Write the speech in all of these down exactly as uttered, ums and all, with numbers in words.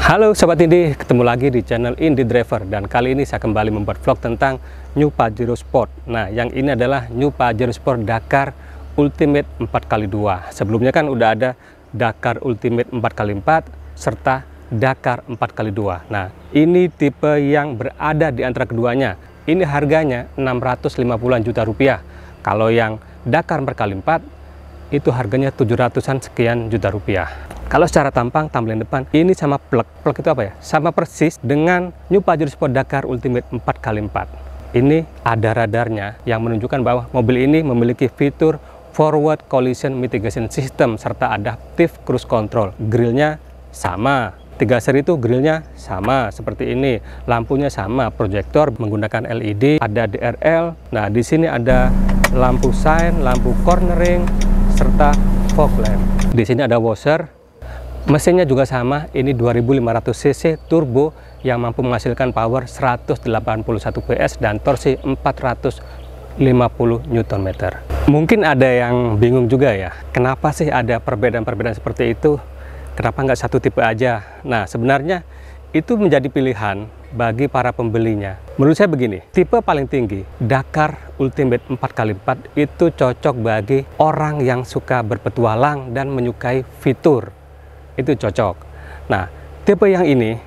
Halo Sobat Indie, ketemu lagi di channel Indie Driver, dan kali ini saya kembali membuat vlog tentang New Pajero Sport. Nah, yang ini adalah New Pajero Sport Dakar Ultimate empat kali dua. Sebelumnya kan udah ada Dakar Ultimate empat kali empat serta Dakar empat kali dua. Nah, ini tipe yang berada di antara keduanya. Ini harganya enam ratus lima puluhan juta rupiah. Kalau yang Dakar empat kali empat itu harganya tujuh ratusan sekian juta rupiah. Kalau secara tampang, tampilan depan ini sama plug. Plug itu apa ya? Sama persis dengan New Pajero Sport Dakar Ultimate empat kali empat. Ini ada radarnya yang menunjukkan bahwa mobil ini memiliki fitur Forward Collision Mitigation System serta Adaptive Cruise Control. Grillnya sama. Tiga seri itu grillnya sama seperti ini. Lampunya sama, proyektor menggunakan L E D, ada D R L. Nah, di sini ada lampu sign, lampu cornering serta fog lamp. Di sini ada washer. Mesinnya juga sama, ini dua ribu lima ratus cc turbo yang mampu menghasilkan power seratus delapan puluh satu P S dan torsi empat ratus lima puluh newton meter. Mungkin ada yang bingung juga ya, kenapa sih ada perbedaan-perbedaan seperti itu? Kenapa nggak satu tipe aja? Nah, sebenarnya itu menjadi pilihan bagi para pembelinya. Menurut saya begini, tipe paling tinggi Dakar Ultimate empat kali empat itu cocok bagi orang yang suka berpetualang dan menyukai fitur. Itu cocok. Nah, tipe yang ini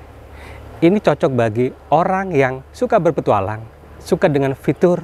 ini cocok bagi orang yang suka berpetualang, suka dengan fitur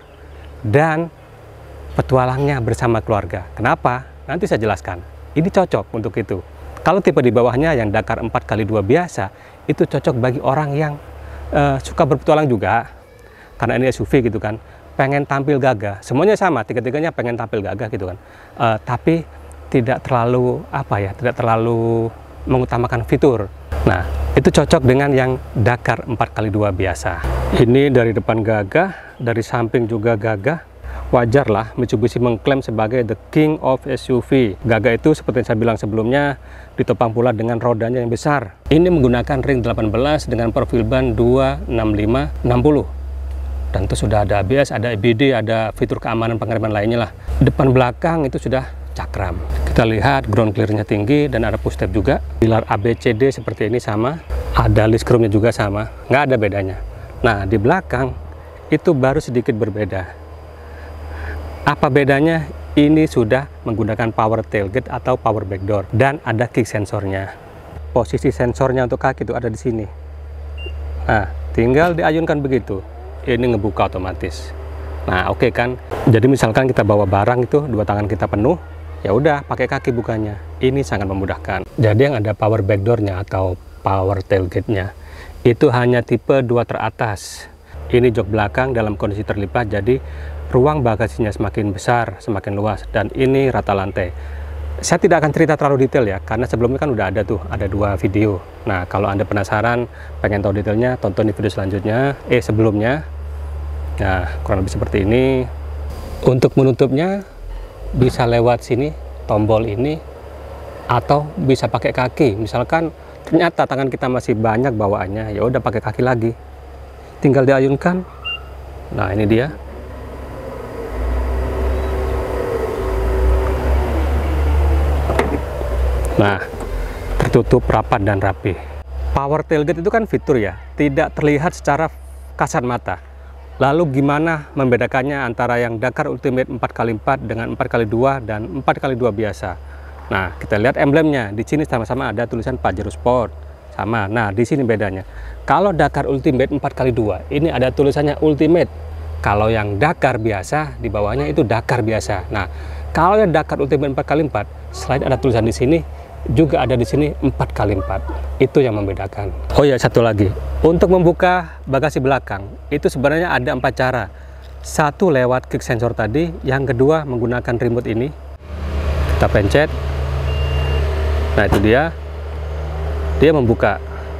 dan petualangnya bersama keluarga. Kenapa? Nanti saya jelaskan. Ini cocok untuk itu. Kalau tipe di bawahnya yang Dakar empat kali dua biasa, itu cocok bagi orang yang uh, suka berpetualang juga, karena ini S U V gitu kan, pengen tampil gagah. Semuanya sama, tiga-tiganya pengen tampil gagah gitu kan. Uh, tapi tidak terlalu apa ya, tidak terlalu mengutamakan fitur. Nah, itu cocok dengan yang Dakar empat kali dua biasa. Ini dari depan gagah, dari samping juga gagah. Wajar lah Mitsubishi mengklaim sebagai the king of S U V. Gagah itu seperti yang saya bilang sebelumnya, ditopang pula dengan rodanya yang besar. Ini menggunakan ring delapan belas dengan profil ban dua enam lima enam puluh. Dan itu sudah ada A B S, ada E B D, ada fitur keamanan pengereman lainnya lah. Depan belakang itu sudah cakram. Kita lihat ground clearnya tinggi dan ada push step juga. Pilar A B C D seperti ini sama. Ada list chrome-nya juga sama. Nggak ada bedanya. Nah, di belakang itu baru sedikit berbeda. Apa bedanya? Ini sudah menggunakan power tailgate atau power backdoor dan ada kick sensornya. Posisi sensornya untuk kaki itu ada di sini. Nah, tinggal diayunkan begitu. Ini ngebuka otomatis. Nah, oke okay kan? Jadi misalkan kita bawa barang itu dua tangan kita penuh, ya udah pakai kaki bukanya. Ini sangat memudahkan. Jadi yang ada power backdoornya atau power tailgate-nya itu hanya tipe dua teratas. Ini jok belakang dalam kondisi terlipat, jadi ruang bagasinya semakin besar, semakin luas, dan ini rata lantai. Saya tidak akan cerita terlalu detail ya, karena sebelumnya kan udah ada tuh, ada dua video. Nah, kalau Anda penasaran, pengen tahu detailnya, tonton di video selanjutnya, eh sebelumnya. Nah, kurang lebih seperti ini. Untuk menutupnya bisa lewat sini, tombol ini, atau bisa pakai kaki. Misalkan ternyata tangan kita masih banyak bawaannya, ya udah pakai kaki lagi. Tinggal diayunkan. Nah, ini dia. Nah, tertutup rapat dan rapi. Power tailgate itu kan fitur ya, tidak terlihat secara kasat mata. Lalu gimana membedakannya antara yang Dakar Ultimate empat kali empat dengan empat kali dua dan empat kali dua biasa? Nah, kita lihat emblemnya. Di sini sama-sama ada tulisan Pajero Sport. Sama. Nah, di sini bedanya. Kalau Dakar Ultimate empat kali dua, ini ada tulisannya Ultimate. Kalau yang Dakar biasa, di bawahnya itu Dakar biasa. Nah, kalau yang Dakar Ultimate empat kali empat, selain ada tulisan di sini, juga ada di sini empat kali empat. Itu yang membedakan. Oh ya, satu lagi. Untuk membuka bagasi belakang, itu sebenarnya ada empat cara. Satu lewat kick sensor tadi, yang kedua menggunakan remote ini. Kita pencet. Nah, itu dia. Dia membuka.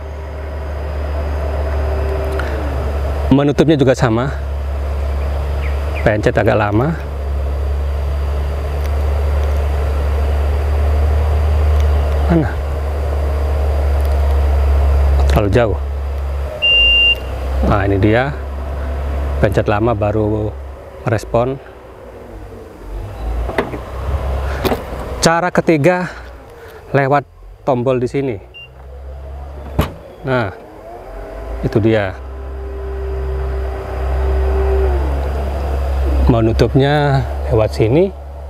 Menutupnya juga sama. Pencet agak lama. Mana? Terlalu jauh. Nah, ini dia. Pencet lama baru merespon. Cara ketiga lewat tombol di sini. Nah, itu dia. Mau nutupnya lewat sini.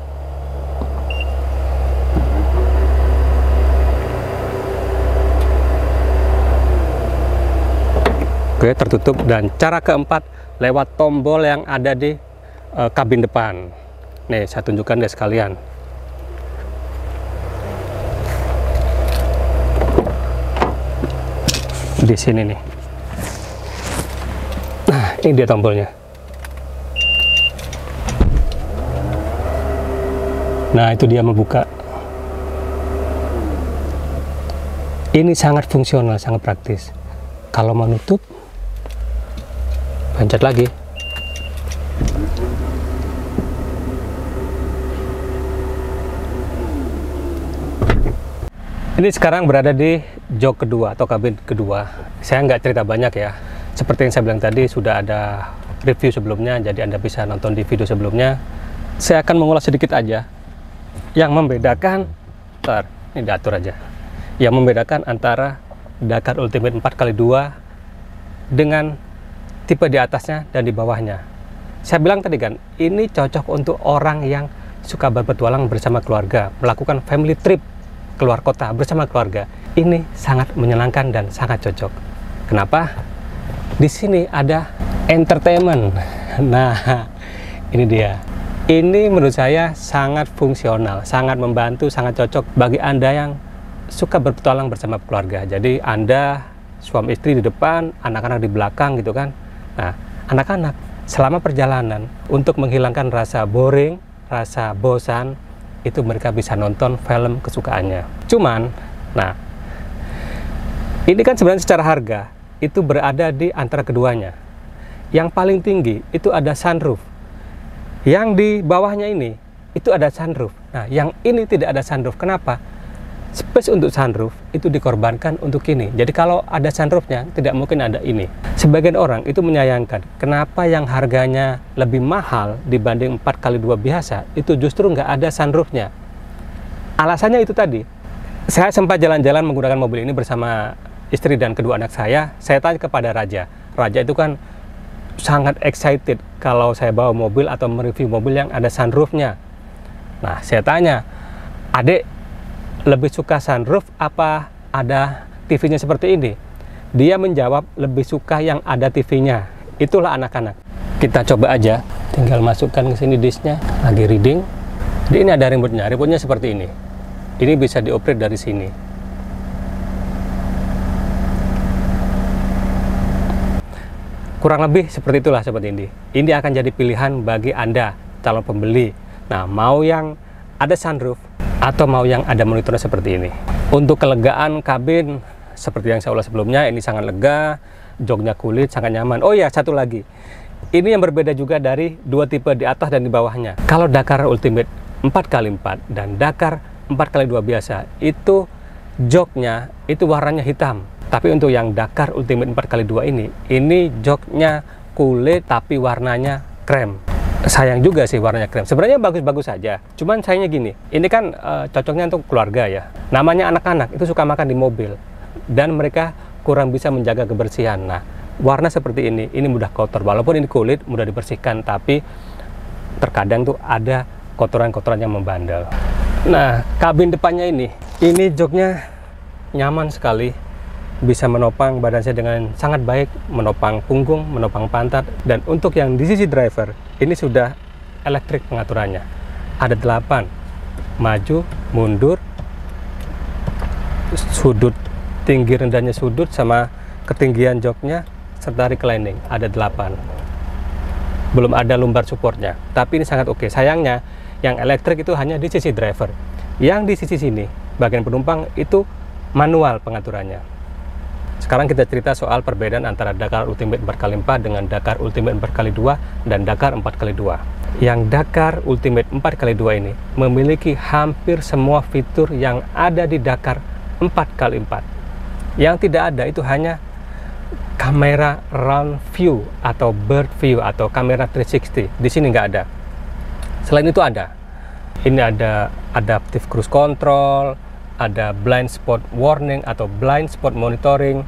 Oke, tertutup. Dan cara keempat lewat tombol yang ada di uh, kabin depan. Nih, saya tunjukkan deh sekalian. Di sini nih. Nah, ini dia tombolnya. Nah, itu dia membuka. Ini sangat fungsional, sangat praktis. Kalau mau nutup, pencet lagi. Ini sekarang berada di jok kedua atau kabin kedua. Saya nggak cerita banyak ya. Seperti yang saya bilang tadi, sudah ada review sebelumnya, jadi Anda bisa nonton di video sebelumnya. Saya akan mengulas sedikit aja. Yang membedakan, ntar, ini diatur aja. Yang membedakan antara Dakar Ultimate empat kali dua dengan tipe di atasnya dan di bawahnya. Saya bilang tadi kan, ini cocok untuk orang yang suka berpetualang bersama keluarga, melakukan family trip keluar kota bersama keluarga. Ini sangat menyenangkan dan sangat cocok. Kenapa? Di sini ada entertainment. Nah, ini dia. Ini menurut saya sangat fungsional, sangat membantu, sangat cocok bagi Anda yang suka berpetualang bersama keluarga. Jadi Anda suami istri di depan, anak-anak di belakang gitu kan. Nah, anak-anak selama perjalanan untuk menghilangkan rasa boring, rasa bosan, itu mereka bisa nonton film kesukaannya. Cuman, nah, ini kan sebenarnya secara harga itu berada di antara keduanya. Yang paling tinggi itu ada sunroof. Yang di bawahnya ini itu ada sunroof. Nah, yang ini tidak ada sunroof. Kenapa? Space untuk sunroof itu dikorbankan untuk ini. Jadi kalau ada sunroofnya, tidak mungkin ada ini. Sebagian orang itu menyayangkan kenapa yang harganya lebih mahal dibanding empat kali dua biasa itu justru nggak ada sunroofnya. Alasannya itu tadi. Saya sempat jalan-jalan menggunakan mobil ini bersama istri dan kedua anak saya. Saya tanya kepada Raja. Raja itu kan sangat excited kalau saya bawa mobil atau mereview mobil yang ada sunroofnya. Nah, saya tanya, Adek, lebih suka sunroof apa ada T V-nya seperti ini? Dia menjawab lebih suka yang ada T V-nya. Itulah anak-anak. Kita coba aja, tinggal masukkan ke sini disknya, lagi reading. Jadi ini ada remote-nya, remote-nya seperti ini. Ini bisa dioperate dari sini. Kurang lebih seperti itulah Sobat Indi. Ini akan jadi pilihan bagi Anda, calon pembeli. Nah, mau yang ada sunroof atau mau yang ada monitornya seperti ini. Untuk kelegaan kabin, seperti yang saya ulas sebelumnya, ini sangat lega, joknya kulit, sangat nyaman. Oh ya, satu lagi. Ini yang berbeda juga dari dua tipe di atas dan di bawahnya. Kalau Dakar Ultimate empat kali empat dan Dakar empat kali dua biasa, itu joknya itu warnanya hitam. Tapi untuk yang Dakar Ultimate empat kali dua ini, ini joknya kulit tapi warnanya krem. Sayang juga sih warnanya krem. Sebenarnya bagus-bagus saja. Cuman sayangnya gini, ini kan e, cocoknya untuk keluarga ya. Namanya anak-anak itu suka makan di mobil dan mereka kurang bisa menjaga kebersihan. Nah, warna seperti ini, ini mudah kotor. Walaupun ini kulit mudah dibersihkan, tapi terkadang tuh ada kotoran-kotoran yang membandel. Nah, kabin depannya ini, ini joknya nyaman sekali. Bisa menopang badan saya dengan sangat baik, menopang punggung, menopang pantat. Dan untuk yang di sisi driver, ini sudah elektrik pengaturannya. Ada delapan, maju, mundur, sudut, tinggi rendahnya sudut, sama ketinggian joknya, serta reclining, ada delapan. Belum ada lumbar supportnya, tapi ini sangat oke. Sayangnya, yang elektrik itu hanya di sisi driver. Yang di sisi sini, bagian penumpang, itu manual pengaturannya. Sekarang kita cerita soal perbedaan antara Dakar Ultimate empat kali empat dengan Dakar Ultimate empat kali dua dan Dakar empat kali dua. Yang Dakar Ultimate empat kali dua ini memiliki hampir semua fitur yang ada di Dakar empat kali empat. Yang tidak ada itu hanya kamera round view atau bird view atau kamera tiga enam nol. Di sini nggak ada. Selain itu ada. Ini ada adaptive cruise control, ada blind spot warning atau blind spot monitoring,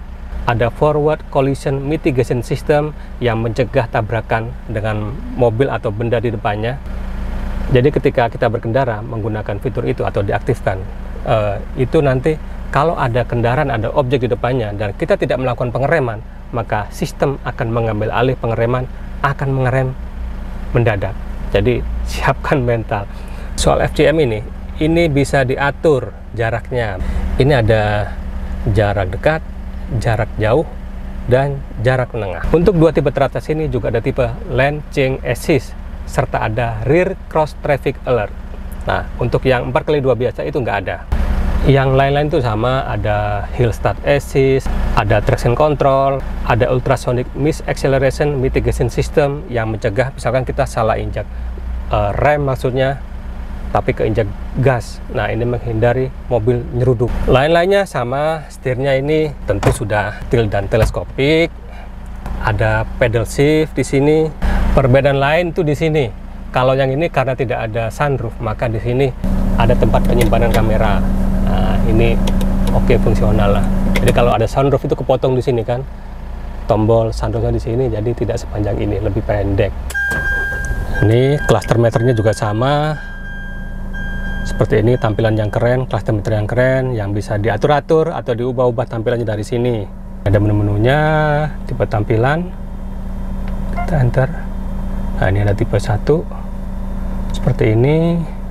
ada forward collision mitigation system yang mencegah tabrakan dengan mobil atau benda di depannya. Jadi ketika kita berkendara menggunakan fitur itu atau diaktifkan, uh, itu nanti kalau ada kendaraan, ada objek di depannya dan kita tidak melakukan pengereman, maka sistem akan mengambil alih pengereman, akan mengerem mendadak. Jadi siapkan mental. Soal F C M ini, ini bisa diatur jaraknya. Ini ada jarak dekat, jarak jauh, dan jarak menengah. Untuk dua tipe teratas ini juga ada tipe lane change assist, serta ada rear cross traffic alert. Nah, untuk yang empat kali dua biasa itu nggak ada. Yang lain-lain itu sama, ada hill start assist, ada traction control, ada ultrasonic miss acceleration mitigation system yang mencegah misalkan kita salah injak uh, rem maksudnya, tapi keinjak gas. Nah, ini menghindari mobil nyeruduk. Lain-lainnya sama, setirnya ini tentu sudah tilt dan teleskopik. Ada pedal shift di sini. Perbedaan lain tuh di sini. Kalau yang ini karena tidak ada sunroof, maka di sini ada tempat penyimpanan kamera. Nah, ini oke, fungsional lah. Jadi kalau ada sunroof itu kepotong di sini kan. Tombol sunroofnya di sini, jadi tidak sepanjang ini, lebih pendek. Ini cluster meternya juga sama. Seperti ini tampilan yang keren, cluster meter yang keren, yang bisa diatur-atur atau diubah-ubah tampilannya dari sini. Ada menu-menunya, tipe tampilan, kita enter. Nah, ini ada tipe satu, seperti ini.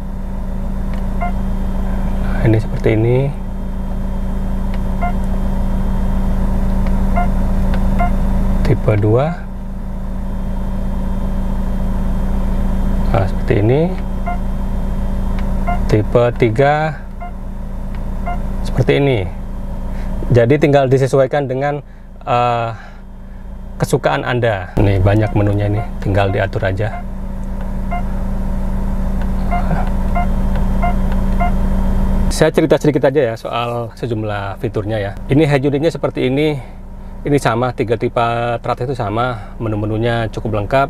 Nah, ini seperti ini. Tipe dua. Nah, seperti ini. Tipe tiga seperti ini. Jadi tinggal disesuaikan dengan uh, kesukaan Anda. Nih banyak menunya ini, tinggal diatur aja. Saya cerita sedikit aja ya soal sejumlah fiturnya ya. Ini head unitnya seperti ini. Ini sama, tiga tipe teratas itu sama. Menu-menunya cukup lengkap.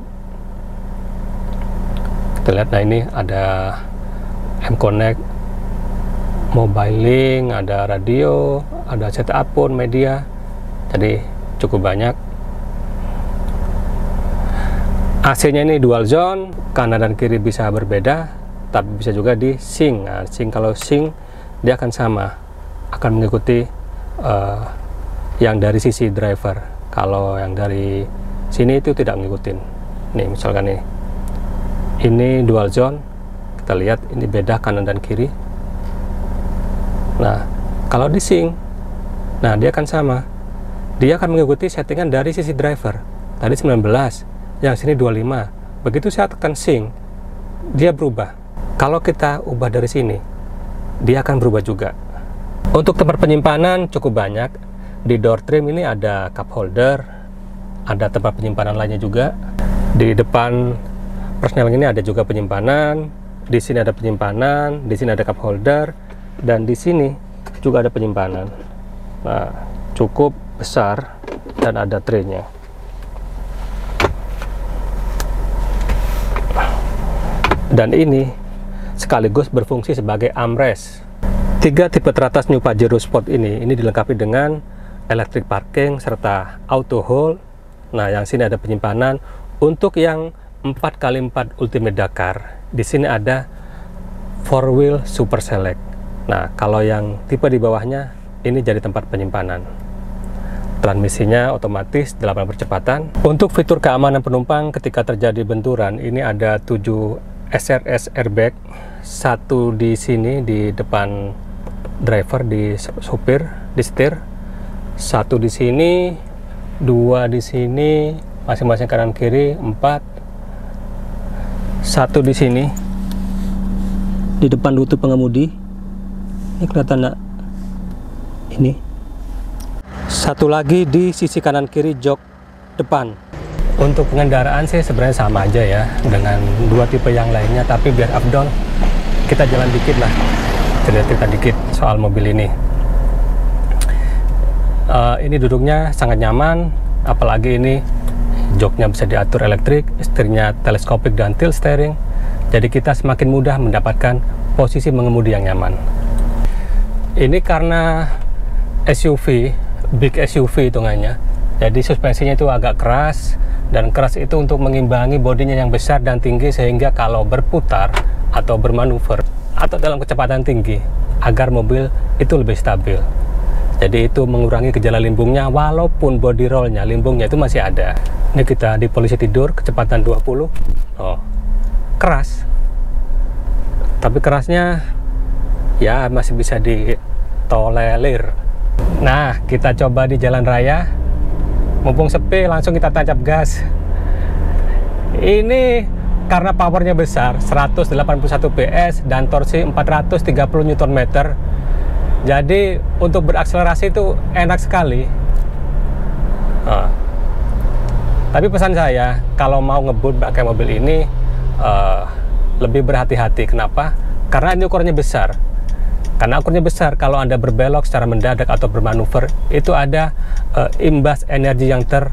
Kita lihat, nah ini ada M-Connect, Mobile Link, ada radio, ada setup pun media, jadi cukup banyak. A C-nya ini dual zone, kanan dan kiri bisa berbeda, tapi bisa juga di sync. Nah, sync kalau sync dia akan sama, akan mengikuti uh, yang dari sisi driver. Kalau yang dari sini itu tidak ngikutin. Nih misalkan nih, ini dual zone. Kita lihat ini beda kanan dan kiri. Nah, kalau di sync, nah dia akan sama. Dia akan mengikuti settingan dari sisi driver. Tadi sembilan belas, yang sini dua puluh lima. Begitu saya tekan sync, dia berubah. Kalau kita ubah dari sini, dia akan berubah juga. Untuk tempat penyimpanan cukup banyak. Di door trim ini ada cup holder, ada tempat penyimpanan lainnya juga. Di depan persneling ini ada juga penyimpanan. Di sini ada penyimpanan, di sini ada cup holder, dan di sini juga ada penyimpanan. Nah, cukup besar dan ada tray-nya. Dan ini sekaligus berfungsi sebagai armrest. Tiga tipe teratas New Pajero Sport ini, ini dilengkapi dengan electric parking serta auto hold. Nah, yang sini ada penyimpanan. Untuk yang empat kali empat Ultimate Dakar, di sini ada four wheel super select. Nah, kalau yang tipe di bawahnya ini jadi tempat penyimpanan. Transmisinya otomatis delapan percepatan. Untuk fitur keamanan penumpang ketika terjadi benturan, ini ada tujuh S R S airbag, satu di sini di depan driver, di supir, di setir, satu di sini, dua di sini, masing-masing kanan kiri, empat, satu di sini di depan lutut pengemudi. Ini kelihatan nggak? Ini satu lagi di sisi kanan kiri jok depan. Untuk pengendaraan sih sebenarnya sama aja ya dengan dua tipe yang lainnya, tapi biar up down kita jalan dikit lah, cerita-cerita dikit soal mobil ini. Uh, ini duduknya sangat nyaman, apalagi ini joknya bisa diatur elektrik, setirnya teleskopik dan tilt steering, jadi kita semakin mudah mendapatkan posisi mengemudi yang nyaman. Ini karena S U V big S U V hitungannya. Jadi suspensinya itu agak keras, dan keras itu untuk mengimbangi bodinya yang besar dan tinggi, sehingga kalau berputar atau bermanuver atau dalam kecepatan tinggi agar mobil itu lebih stabil. Jadi itu mengurangi gejala limbungnya, walaupun body rollnya, limbungnya itu masih ada. Ini kita di posisi tidur, kecepatan dua puluh. Oh, keras. Tapi kerasnya ya masih bisa ditolerir. Nah, kita coba di jalan raya. Mumpung sepi, langsung kita tancap gas. Ini karena powernya besar, seratus delapan puluh satu P S dan torsi empat ratus tiga puluh Newton meter. Jadi untuk berakselerasi itu enak sekali. Nah, tapi pesan saya, kalau mau ngebut pakai mobil ini uh, lebih berhati-hati. Kenapa? Karena ini ukurannya besar. Karena ukurannya besar, kalau Anda berbelok secara mendadak atau bermanuver, itu ada uh, imbas energi yang ter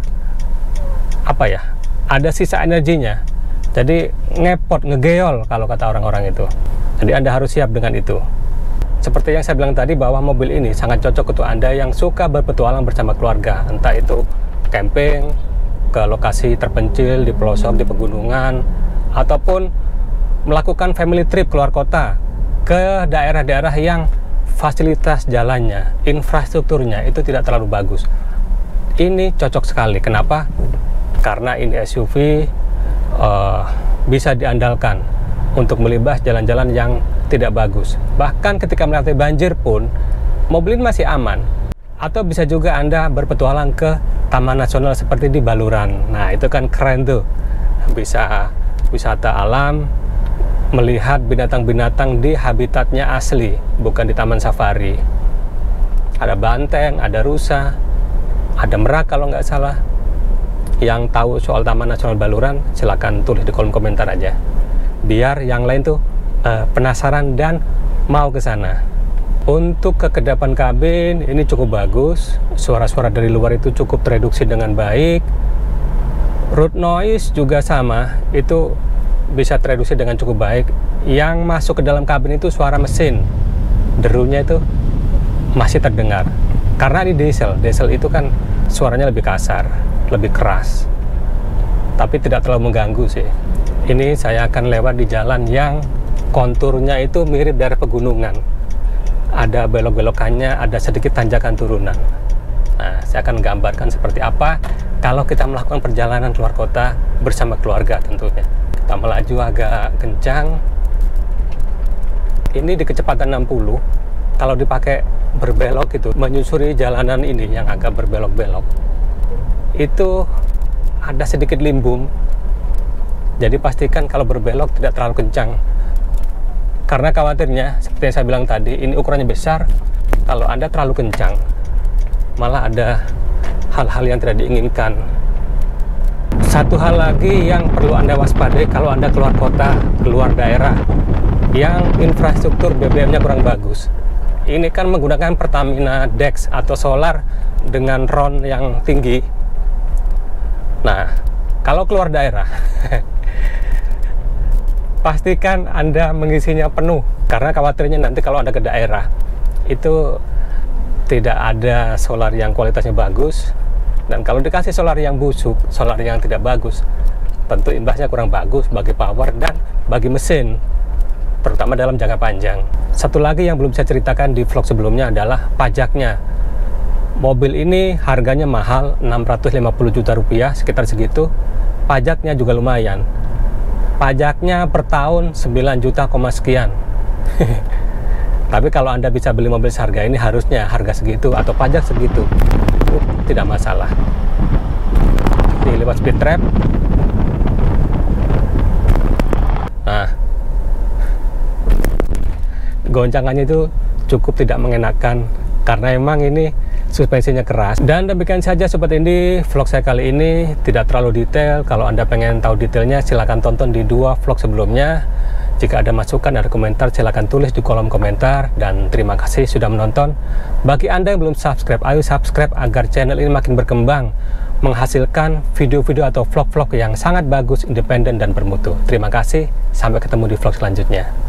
apa ya? Ada sisa energinya. Jadi ngepot, ngegeol kalau kata orang-orang itu. Jadi Anda harus siap dengan itu. Seperti yang saya bilang tadi, bahwa mobil ini sangat cocok untuk Anda yang suka berpetualang bersama keluarga, entah itu camping ke lokasi terpencil di pelosok di pegunungan, ataupun melakukan family trip keluar kota ke daerah-daerah yang fasilitas jalannya, infrastrukturnya itu tidak terlalu bagus. Ini cocok sekali. Kenapa? Karena ini S U V uh, bisa diandalkan untuk melibas jalan-jalan yang tidak bagus. Bahkan ketika melewati banjir pun, mobil ini masih aman. Atau bisa juga Anda berpetualang ke taman nasional seperti di Baluran. Nah, itu kan keren tuh. Bisa wisata alam, melihat binatang-binatang di habitatnya asli, bukan di taman safari. Ada banteng, ada rusa, ada merak kalau nggak salah. Yang tahu soal Taman Nasional Baluran, silakan tulis di kolom komentar aja. Biar yang lain tuh uh, penasaran dan mau ke sana. Untuk kekedapan kabin ini cukup bagus, suara-suara dari luar itu cukup tereduksi dengan baik. Road noise juga sama, itu bisa tereduksi dengan cukup baik. Yang masuk ke dalam kabin itu suara mesin, derunya itu masih terdengar. Karena ini diesel, diesel itu kan suaranya lebih kasar, lebih keras, tapi tidak terlalu mengganggu sih. Ini saya akan lewat di jalan yang konturnya itu mirip dari pegunungan. Ada belok-belokannya, ada sedikit tanjakan turunan. Nah, saya akan gambarkan seperti apa kalau kita melakukan perjalanan keluar kota bersama keluarga tentunya. Kita melaju agak kencang. Ini di kecepatan enam puluh. Kalau dipakai berbelok itu, menyusuri jalanan ini yang agak berbelok-belok, itu ada sedikit limbung. Jadi pastikan kalau berbelok tidak terlalu kencang. Karena khawatirnya, seperti yang saya bilang tadi, ini ukurannya besar. Kalau Anda terlalu kencang, malah ada hal-hal yang tidak diinginkan. Satu hal lagi yang perlu Anda waspadai kalau Anda keluar kota, keluar daerah yang infrastruktur B B M-nya kurang bagus. Ini kan menggunakan Pertamina Dex atau solar dengan R O N yang tinggi. Nah, kalau keluar daerah pastikan Anda mengisinya penuh, karena khawatirnya nanti kalau Anda ke daerah itu tidak ada solar yang kualitasnya bagus, dan kalau dikasih solar yang busuk, solar yang tidak bagus, tentu imbasnya kurang bagus bagi power dan bagi mesin, terutama dalam jangka panjang. Satu lagi yang belum saya ceritakan di vlog sebelumnya adalah pajaknya. Mobil ini harganya mahal, enam ratus lima puluh juta rupiah, sekitar segitu. Pajaknya juga lumayan. Pajaknya per tahun sembilan juta sekian. Tapi kalau Anda bisa beli mobil seharga ini, harusnya harga segitu atau pajak segitu, uh, tidak masalah. Di lewat speed trap. Nah, goncangannya itu cukup tidak mengenakan karena emang ini suspensinya keras. Dan demikian saja sobat Indi, vlog saya kali ini tidak terlalu detail. Kalau Anda pengen tahu detailnya, silahkan tonton di dua vlog sebelumnya. Jika ada masukan, ada komentar, silahkan tulis di kolom komentar. Dan terima kasih sudah menonton. Bagi Anda yang belum subscribe, ayo subscribe agar channel ini makin berkembang, menghasilkan video-video atau vlog-vlog yang sangat bagus, independen, dan bermutu. Terima kasih, sampai ketemu di vlog selanjutnya.